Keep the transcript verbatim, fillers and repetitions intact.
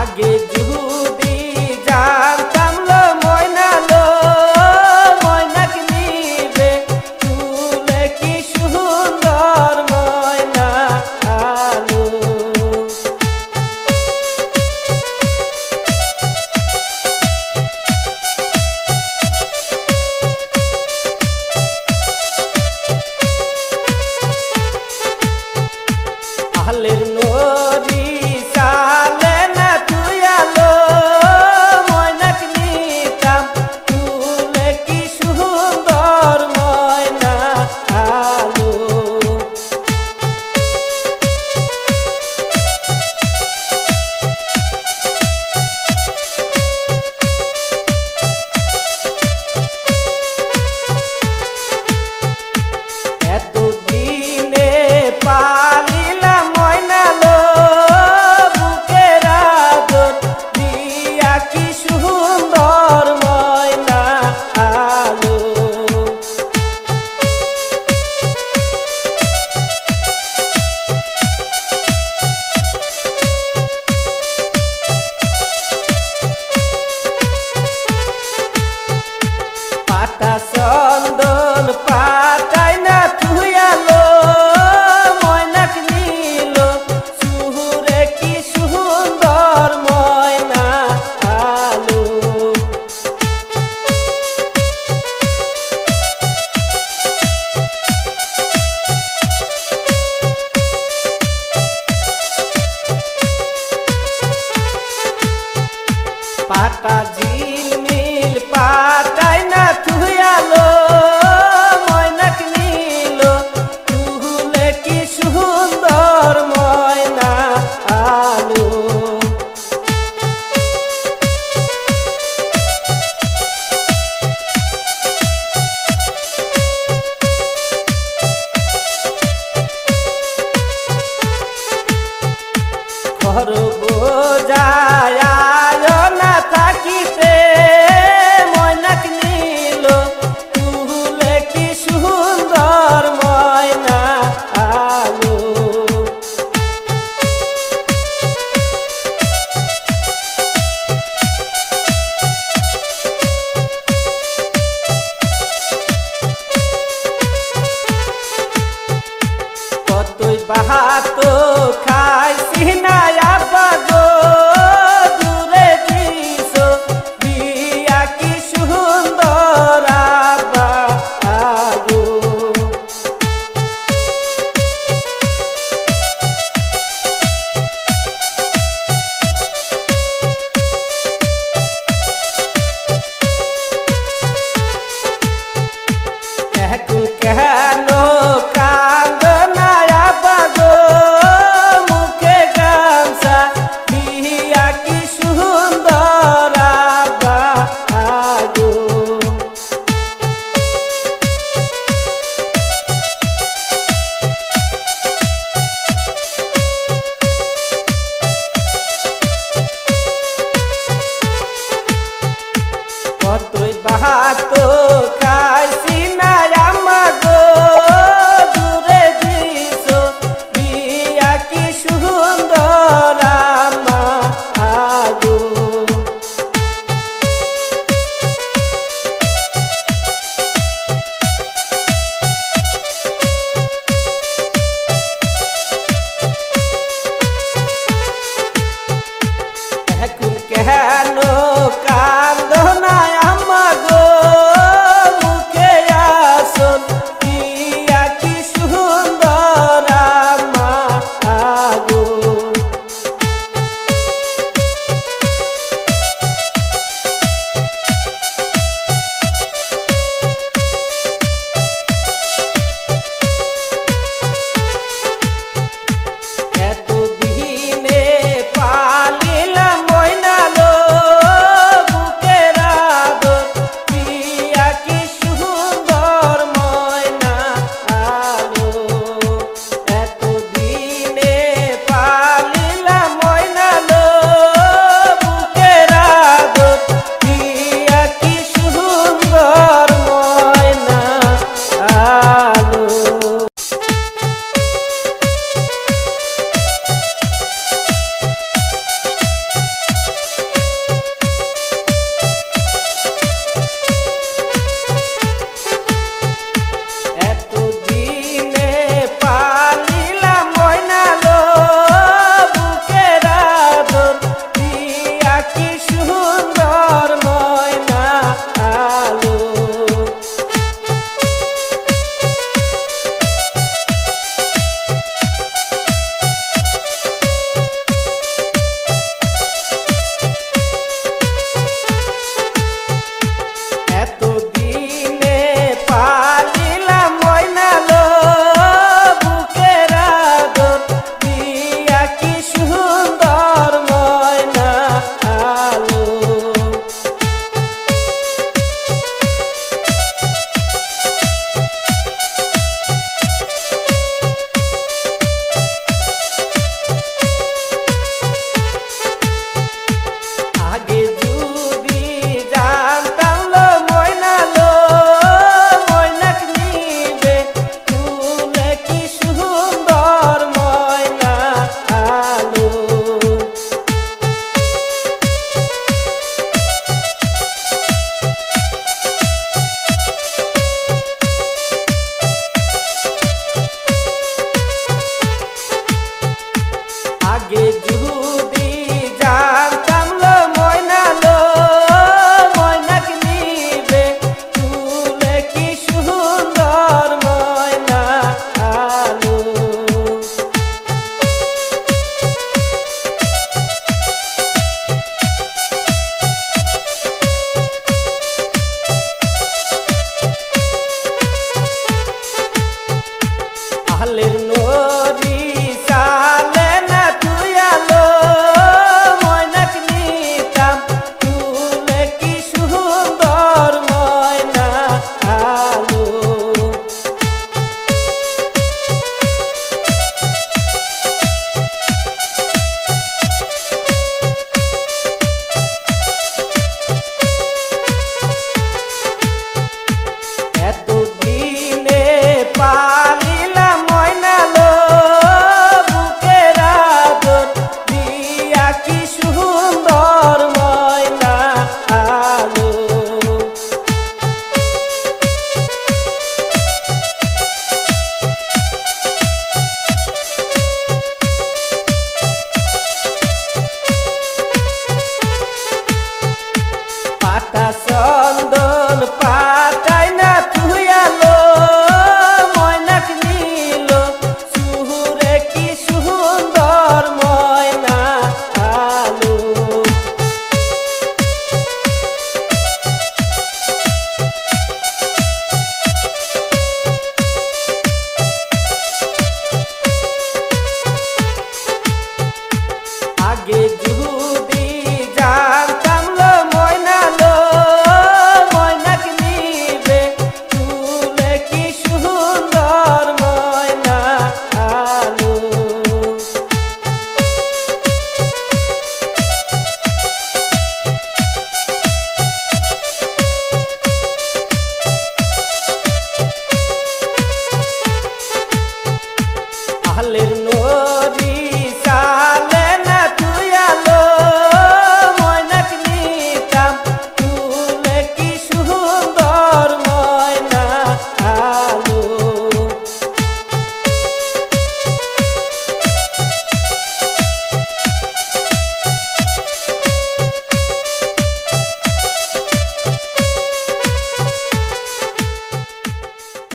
आगे जुदी जानताम लो मयना लो मयना के निबे तुले की सुंदर मयना आलो आलेर नरी साले ना तुयालो मयना के निताम तुले की सुंदर मयना आलो एतो दिने पालिला मयना लो बुकेर आदर दिया की सुंदर मयना आलो पाता चंदन पाताय ना तुयालो मयना के निलो सुहुरे की सुंदर मयना आलो पाता झिलमिल पाताय ना तुयालो मयना के निलो तुले की सुंदर मयना आलो घर बोझाया ना থাকিতে ময়না के নিলো তুলে কি সুন্দর ময়না আলো কতই বাহাতো খাইছি না আব্বা গো দূরে দিছো বিয়া কি সুন্দর আব্বা আগো এখন কেন কান্দো না আব্বা গো মুখে গামছা দিয়া কি সুন্দর আব্বা আগো কতই বাহাতো খাইছি না আম্মা গো দূরে দিছো বিয়া কি সুন্দর আম্মা আগো এখন কেন